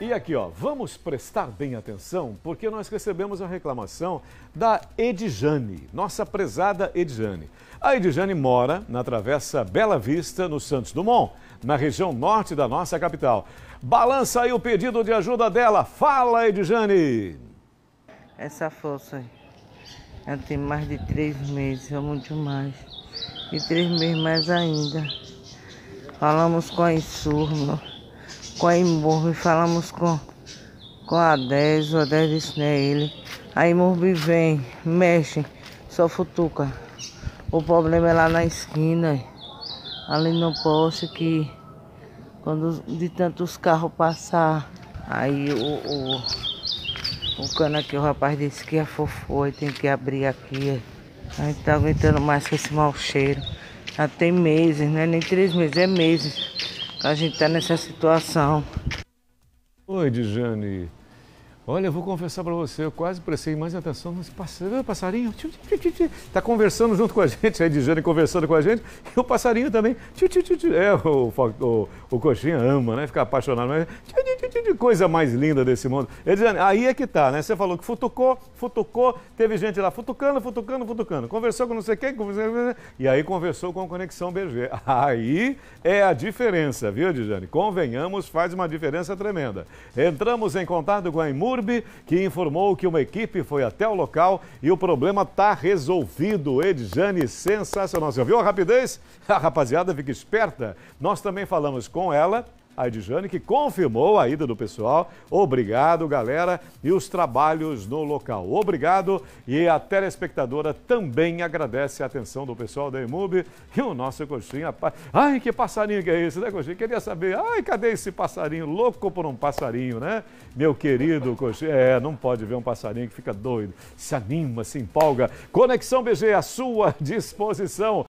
E aqui, ó, vamos prestar bem atenção, porque nós recebemos a reclamação da Edjane, nossa prezada Edjane. A Edjane mora na Travessa Bela Vista, no Santos Dumont, na região norte da nossa capital. Balança aí o pedido de ajuda dela. Fala, Edjane! Essa força aí, ela tem mais de 3 meses, é muito mais. E 3 meses mais ainda. Falamos com a Insurno, com a Imurb, falamos com a 10, o 10 disse não é ele. A Imurb vem, mexe, só futuca. O problema é lá na esquina, ali no poste, que quando de tantos carros passar, aí o cano aqui, o rapaz disse que afofou e tem que abrir aqui. A gente tá aguentando mais com esse mau cheiro. Já tem meses, não é nem 3 meses, é meses que a gente tá nessa situação. Oi, Edjane. Olha, eu vou confessar para você, eu quase prestei mais atenção nesse passarinho. Tá conversando junto com a gente, a Edjane conversando com a gente, e o passarinho também. É, o Coxinha ama, né? Ficar apaixonado. Mas... coisa mais linda desse mundo. Edjane, aí é que tá, né? Você falou que futucou, teve gente lá futucando. Conversou com não sei quem, e aí conversou com a Conexão BG. Aí é a diferença, viu, Edjane? Convenhamos, faz uma diferença tremenda. Entramos em contato com a Imurb, que informou que uma equipe foi até o local e o problema está resolvido. Edjane, sensacional. Você viu a rapidez? A rapaziada fica esperta. Nós também falamos com ela, a Edjane, que confirmou a ida do pessoal. Obrigado, galera, e os trabalhos no local. Obrigado, e a telespectadora também agradece a atenção do pessoal da Imurb e o nosso Coxinha. Ai, que passarinho que é esse, né, Coxinha? Queria saber, ai, cadê esse passarinho? Louco por um passarinho, né? Meu querido Coxinha, não pode ver um passarinho que fica doido, se anima, se empolga. Conexão BG à sua disposição.